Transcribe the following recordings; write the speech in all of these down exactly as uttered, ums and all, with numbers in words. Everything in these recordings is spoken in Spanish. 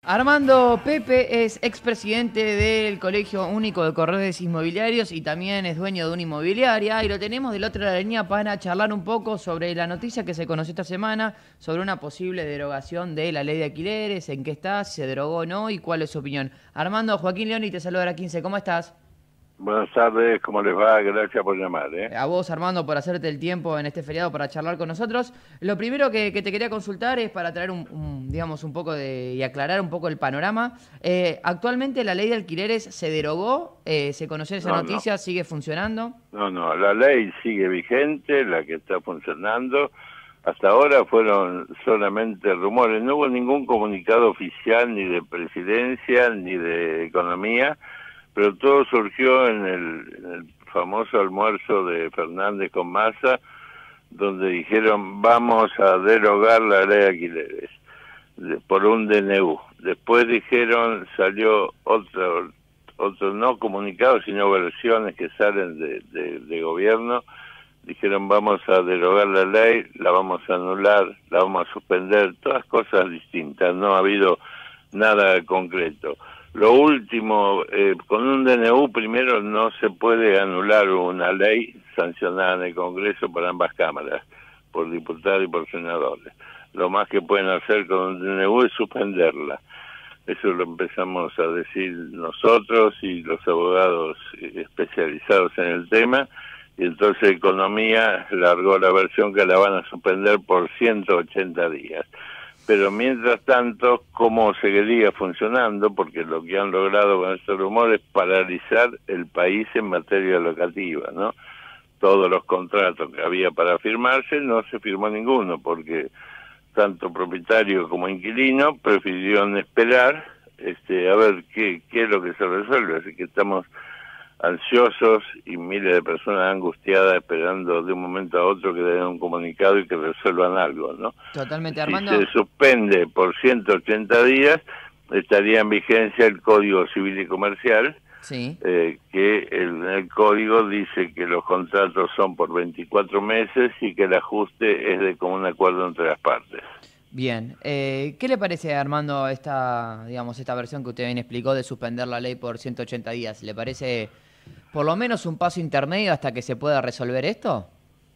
Armando Pepe es expresidente del Colegio Único de Corredores Inmobiliarios y también es dueño de una inmobiliaria, y lo tenemos del otro lado de la línea para charlar un poco sobre la noticia que se conoció esta semana sobre una posible derogación de la ley de alquileres, en qué está, si se derogó o no y cuál es su opinión. Armando, Joaquín Leoni te saluda a la quince, ¿cómo estás? Buenas tardes, ¿cómo les va? Gracias por llamar, ¿eh? A vos, Armando, por hacerte el tiempo en este feriado para charlar con nosotros. Lo primero que, que te quería consultar es para traer un, un, digamos, un poco de y aclarar un poco el panorama. Eh, actualmente la ley de alquileres se derogó, eh, se conoció esa No, no, noticia, sigue funcionando. no, no, la ley sigue vigente, la que está funcionando. Hasta ahora fueron solamente rumores, no hubo ningún comunicado oficial ni de presidencia ni de economía, pero todo surgió en el, en el famoso almuerzo de Fernández con Massa, donde dijeron vamos a derogar la ley de alquileres de, por un D N U. Después dijeron, salió otro, otro no comunicado, sino versiones que salen de, de, de gobierno, dijeron vamos a derogar la ley, la vamos a anular, la vamos a suspender, todas cosas distintas, no ha habido nada concreto. Lo último, eh, con un D N U primero no se puede anular una ley sancionada en el Congreso por ambas cámaras, por diputados y por senadores. Lo más que pueden hacer con un D N U es suspenderla. Eso lo empezamos a decir nosotros y los abogados especializados en el tema, y entonces Economía largó la versión que la van a suspender por ciento ochenta días. Pero mientras tanto, ¿cómo seguiría funcionando? Porque lo que han logrado con estos rumores es paralizar el país en materia locativa, ¿no? Todos los contratos que había para firmarse, no se firmó ninguno, porque tanto propietario como inquilino prefirieron esperar este, a ver qué, qué es lo que se resuelve. Así que estamos ansiosos y miles de personas angustiadas esperando de un momento a otro que den un comunicado y que resuelvan algo, ¿no? Totalmente, Si Armando. se suspende por ciento ochenta días, estaría en vigencia el Código Civil y Comercial, Sí. eh, que el, el código dice que los contratos son por veinticuatro meses y que el ajuste es de común acuerdo entre las partes. Bien, eh, ¿qué le parece, Armando, esta, digamos, esta versión que usted bien explicó de suspender la ley por ciento ochenta días? ¿Le parece por lo menos un paso intermedio hasta que se pueda resolver esto?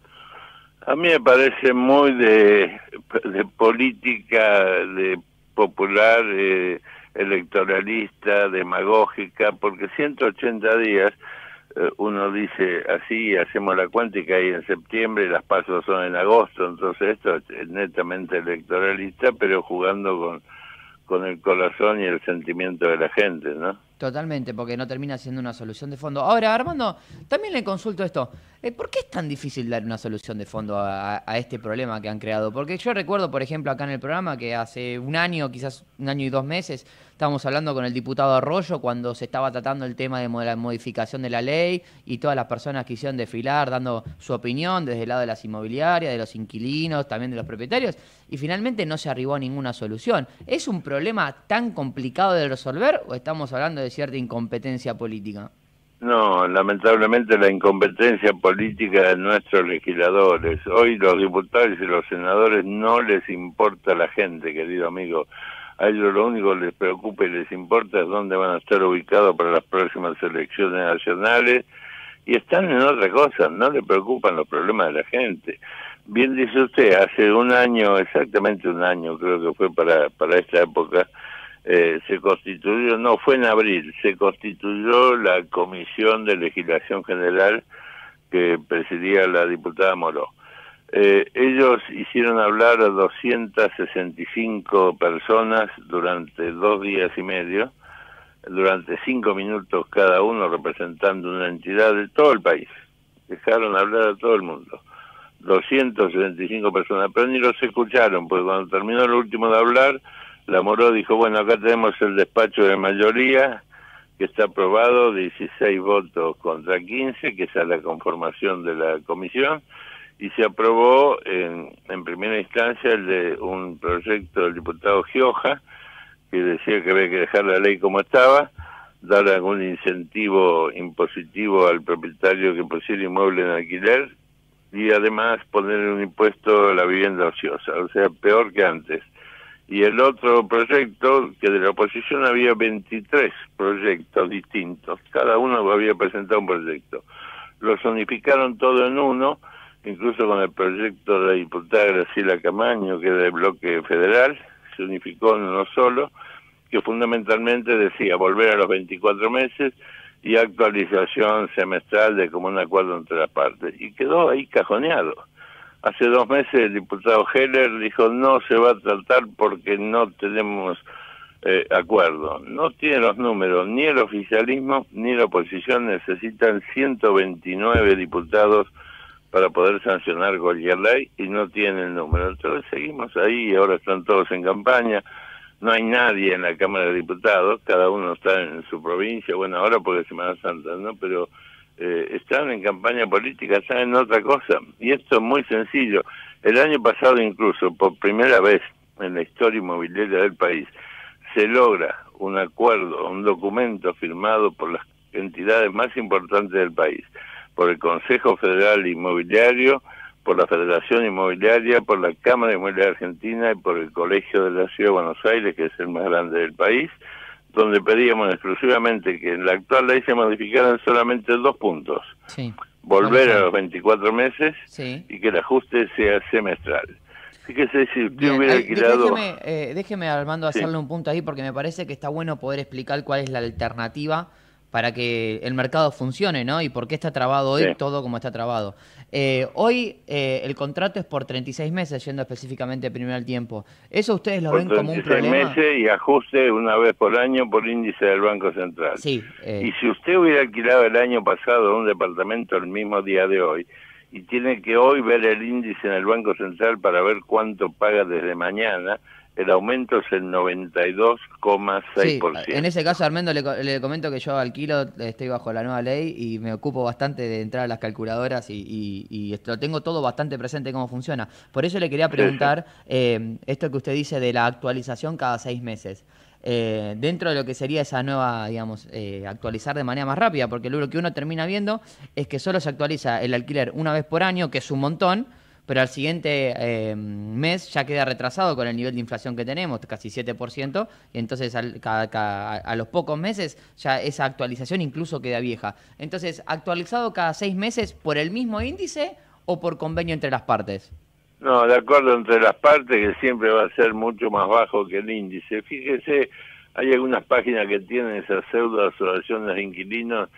A mí me parece muy de, de política, de popular, eh, electoralista, demagógica, porque ciento ochenta días, eh, uno dice así, hacemos la cuenta y cae en septiembre, las pasos son en agosto, entonces esto es netamente electoralista, pero jugando con, con el corazón y el sentimiento de la gente, ¿no? Totalmente, porque no termina siendo una solución de fondo. Ahora, Armando, también le consulto esto. Eh, ¿Por qué es tan difícil dar una solución de fondo a, a este problema que han creado? Porque yo recuerdo, por ejemplo, acá en el programa que hace un año, quizás un año y dos meses, estábamos hablando con el diputado Arroyo cuando se estaba tratando el tema de la modificación de la ley y todas las personas quisieron desfilar dando su opinión desde el lado de las inmobiliarias, de los inquilinos, también de los propietarios, y finalmente no se arribó a ninguna solución. ¿Es un problema tan complicado de resolver o estamos hablando de cierta incompetencia política? No, lamentablemente la incompetencia política de nuestros legisladores. Hoy los diputados y los senadores no les importa la gente, querido amigo. A ellos lo único que les preocupa y les importa es dónde van a estar ubicados para las próximas elecciones nacionales, y están en otra cosa, no les preocupan los problemas de la gente. Bien dice usted, hace un año, exactamente un año creo que fue para, para esta época, Eh, se constituyó, no, fue en abril, se constituyó la Comisión de Legislación General que presidía la diputada Moró. Eh, ellos hicieron hablar a doscientas sesenta y cinco personas durante dos días y medio, durante cinco minutos cada uno representando una entidad de todo el país. Dejaron hablar a todo el mundo. doscientas sesenta y cinco personas, pero ni los escucharon, porque cuando terminó el último de hablar, la Moró dijo, bueno, acá tenemos el despacho de mayoría, que está aprobado, dieciséis votos contra quince, que esa es la conformación de la comisión, y se aprobó en, en primera instancia el de un proyecto del diputado Gioja, que decía que había que dejar la ley como estaba, dar algún incentivo impositivo al propietario que pusiera inmueble en alquiler, y además poner un impuesto a la vivienda ociosa, o sea, peor que antes. y el otro proyecto, que de la oposición había veintitrés proyectos distintos, cada uno había presentado un proyecto. Los unificaron todo en uno, incluso con el proyecto de la diputada Graciela Camaño, que es del bloque federal, se unificó en uno solo, que fundamentalmente decía volver a los veinticuatro meses y actualización semestral de común acuerdo entre las partes. Y quedó ahí cajoneado. Hace dos meses el diputado Heller dijo no se va a tratar porque no tenemos eh, acuerdo. No tiene los números, ni el oficialismo ni la oposición necesitan ciento veintinueve diputados para poder sancionar cualquier ley y no tiene el número. Entonces seguimos ahí y ahora están todos en campaña. No hay nadie en la Cámara de Diputados, cada uno está en su provincia, bueno, ahora porque es Semana Santa, ¿no? Pero eh, están en campaña política, están en otra cosa. Y esto es muy sencillo. El año pasado incluso, por primera vez en la historia inmobiliaria del país, se logra un acuerdo, un documento firmado por las entidades más importantes del país, por el Consejo Federal Inmobiliario, por la Federación Inmobiliaria, por la Cámara Inmobiliaria Argentina y por el Colegio de la Ciudad de Buenos Aires, que es el más grande del país, donde pedíamos exclusivamente que en la actual ley se modificaran solamente dos puntos. Sí. Volver a los veinticuatro meses, sí, y que el ajuste sea semestral. Fíjese si usted Bien, hubiera ahí, alquilado... Déjeme, eh, déjeme, Armando, hacerle Sí. un punto ahí, porque me parece que está bueno poder explicar cuál es la alternativa para que el mercado funcione, ¿no? Y por qué está trabado hoy Sí. todo como está trabado. Eh, hoy eh, el contrato es por treinta y seis meses, yendo específicamente primero al tiempo. ¿Eso ustedes lo Por ven como un treinta y seis problema? meses y ajuste una vez por año por índice del Banco Central. Sí. Eh, Y si usted hubiera alquilado el año pasado un departamento el mismo día de hoy, y tiene que hoy ver el índice en el Banco Central para ver cuánto paga desde mañana, el aumento es el noventa y dos coma seis por ciento. Sí, en ese caso, Armando, le, le comento que yo alquilo, estoy bajo la nueva ley y me ocupo bastante de entrar a las calculadoras y, y, y esto, lo tengo todo bastante presente cómo funciona. Por eso le quería preguntar sí, sí. Eh, esto que usted dice de la actualización cada seis meses. Eh, dentro de lo que sería esa nueva, digamos, eh, actualizar de manera más rápida, porque lo que uno termina viendo es que solo se actualiza el alquiler una vez por año, que es un montón, pero al siguiente eh, mes ya queda retrasado con el nivel de inflación que tenemos, casi siete por ciento, y entonces al, cada, cada, a los pocos meses ya esa actualización incluso queda vieja. Entonces, ¿actualizado cada seis meses por el mismo índice o por convenio entre las partes? No, de acuerdo entre las partes, que siempre va a ser mucho más bajo que el índice. Fíjese, hay algunas páginas que tienen esas pseudo asociaciones de inquilinos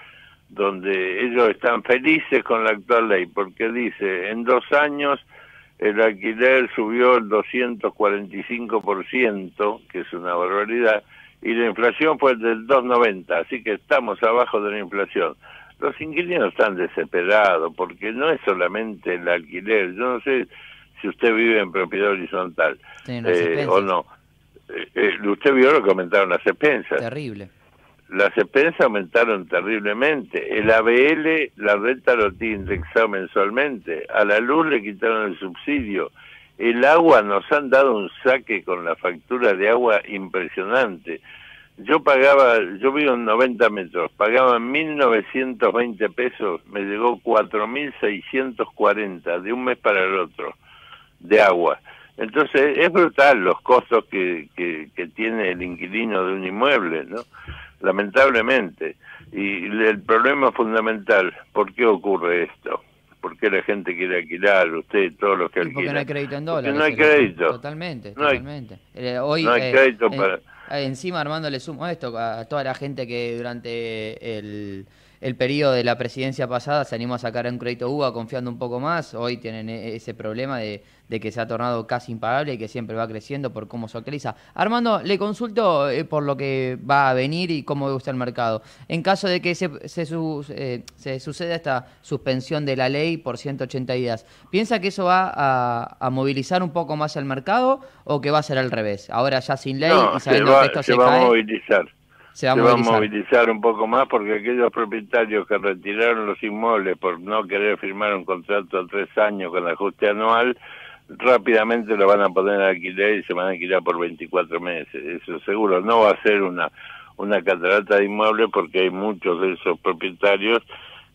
donde ellos están felices con la actual ley, porque dice, en dos años el alquiler subió el doscientos cuarenta y cinco por ciento, que es una barbaridad, y la inflación fue del dos coma noventa, así que estamos abajo de la inflación. Los inquilinos están desesperados, porque no es solamente el alquiler, yo no sé si usted vive en propiedad horizontal eh, o no. Eh, eh, usted vio lo que aumentaron las expensas. Terrible. Las expensas aumentaron terriblemente. El A B L, la renta lo tiene indexado mensualmente. A la luz le quitaron el subsidio. El agua, nos han dado un saque con la factura de agua impresionante. Yo pagaba, yo vivo en noventa metros, pagaba mil novecientos veinte pesos, me llegó cuatro mil seiscientos cuarenta de un mes para el otro, de agua. Entonces es brutal los costos que, que, que tiene el inquilino de un inmueble, ¿no? Lamentablemente. Y el problema fundamental, ¿por qué ocurre esto? ¿Por qué la gente quiere alquilar? Usted, todos los que alquilan. Porque no hay crédito en dólares. Porque no hay crédito. Totalmente, no hay, totalmente. Eh, hoy, no hay eh, crédito eh, para... Encima, Armando, le sumo esto a toda la gente que durante el, el periodo de la presidencia pasada se animó a sacar un crédito U B A confiando un poco más. Hoy tienen ese problema de, de que se ha tornado casi impagable y que siempre va creciendo por cómo se actualiza. Armando, le consulto eh, por lo que va a venir y cómo ve usted el mercado. En caso de que se, se, su, eh, se suceda esta suspensión de la ley por ciento ochenta días, ¿piensa que eso va a, a movilizar un poco más el mercado o que va a ser al revés? Ahora ya sin ley no, y sabiendo va, que esto se, se va cae... a movilizar. Se va, se a va movilizar. a movilizar un poco más porque aquellos propietarios que retiraron los inmuebles por no querer firmar un contrato a tres años con ajuste anual, rápidamente lo van a poner a alquiler y se van a alquilar por veinticuatro meses. Eso seguro. No va a ser una, una catarata de inmuebles porque hay muchos de esos propietarios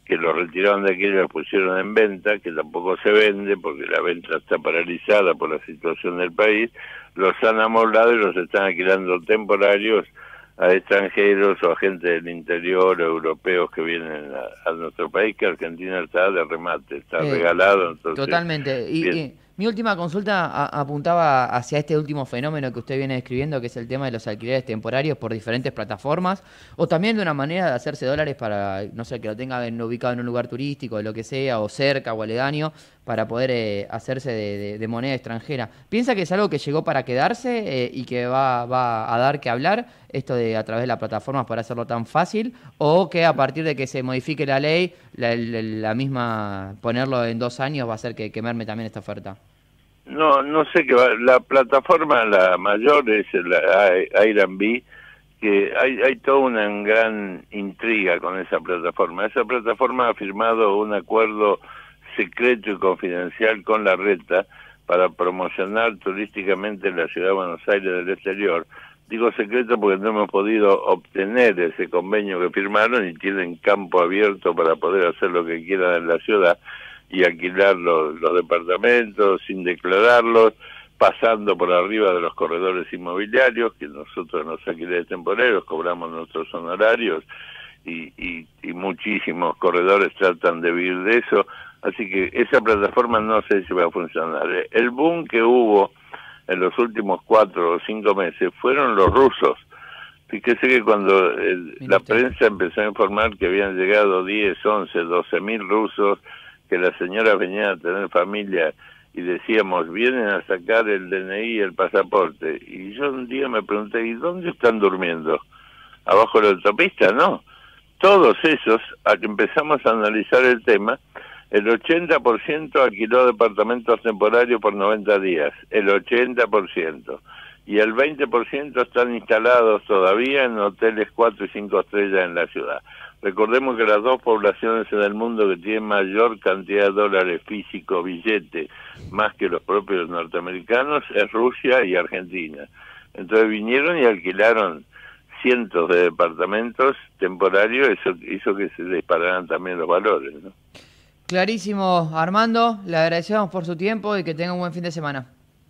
que lo retiraron de aquí y lo pusieron en venta, que tampoco se vende porque la venta está paralizada por la situación del país, los han amoblado y los están alquilando temporarios a extranjeros o a gente del interior, europeos que vienen a, a nuestro país, que Argentina está de remate, está eh, regalado. Entonces, totalmente. Y, y mi última consulta a, apuntaba hacia este último fenómeno que usted viene describiendo, que es el tema de los alquileres temporarios por diferentes plataformas, o también de una manera de hacerse dólares para, no sé, que lo tengan ubicado en un lugar turístico, de lo que sea, o cerca o aledaño, para poder eh, hacerse de, de, de moneda extranjera. ¿Piensa que es algo que llegó para quedarse eh, y que va, va a dar que hablar, esto de a través de las plataformas para hacerlo tan fácil, o que a partir de que se modifique la ley, la, la, la misma, ponerlo en dos años va a hacer que, que merme también esta oferta? No, no sé qué va. La plataforma, la mayor, es la Airbnb, que hay, hay toda una gran intriga con esa plataforma. Esa plataforma ha firmado un acuerdo secreto y confidencial con la Reta para promocionar turísticamente la ciudad de Buenos Aires del exterior. Digo secreto porque no hemos podido obtener ese convenio que firmaron y tienen campo abierto para poder hacer lo que quieran en la ciudad y alquilar los, los departamentos sin declararlos, pasando por arriba de los corredores inmobiliarios, que nosotros en los alquileres temporeros cobramos nuestros honorarios y, y, y muchísimos corredores tratan de vivir de eso, así que esa plataforma no sé si va a funcionar. El boom que hubo en los últimos cuatro o cinco meses fueron los rusos. Fíjese que cuando el, la prensa empezó a informar que habían llegado diez, once, doce mil rusos, que las señoras venían a tener familia y decíamos, vienen a sacar el D N I y el pasaporte. Y yo un día me pregunté, ¿y dónde están durmiendo? ¿Abajo de la autopista? No. Todos esos, al que empezamos a analizar el tema, el ochenta por ciento alquiló departamentos temporarios por noventa días, el ochenta por ciento. Y el veinte por ciento están instalados todavía en hoteles cuatro y cinco estrellas en la ciudad. Recordemos que las dos poblaciones en el mundo que tienen mayor cantidad de dólares físico, billete, más que los propios norteamericanos, es Rusia y Argentina. Entonces vinieron y alquilaron cientos de departamentos temporarios, eso hizo que se dispararan también los valores, ¿no? Clarísimo, Armando, le agradecemos por su tiempo y que tenga un buen fin de semana.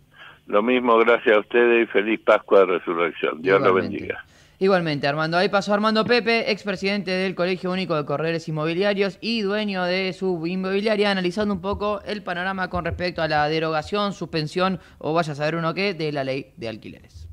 Lo mismo, gracias a ustedes y feliz Pascua de Resurrección. Dios lo bendiga. Igualmente, Armando. Ahí pasó Armando Pepe, expresidente del Colegio Único de Corredores Inmobiliarios y dueño de su inmobiliaria, analizando un poco el panorama con respecto a la derogación, suspensión o vaya a saber uno qué de la ley de alquileres.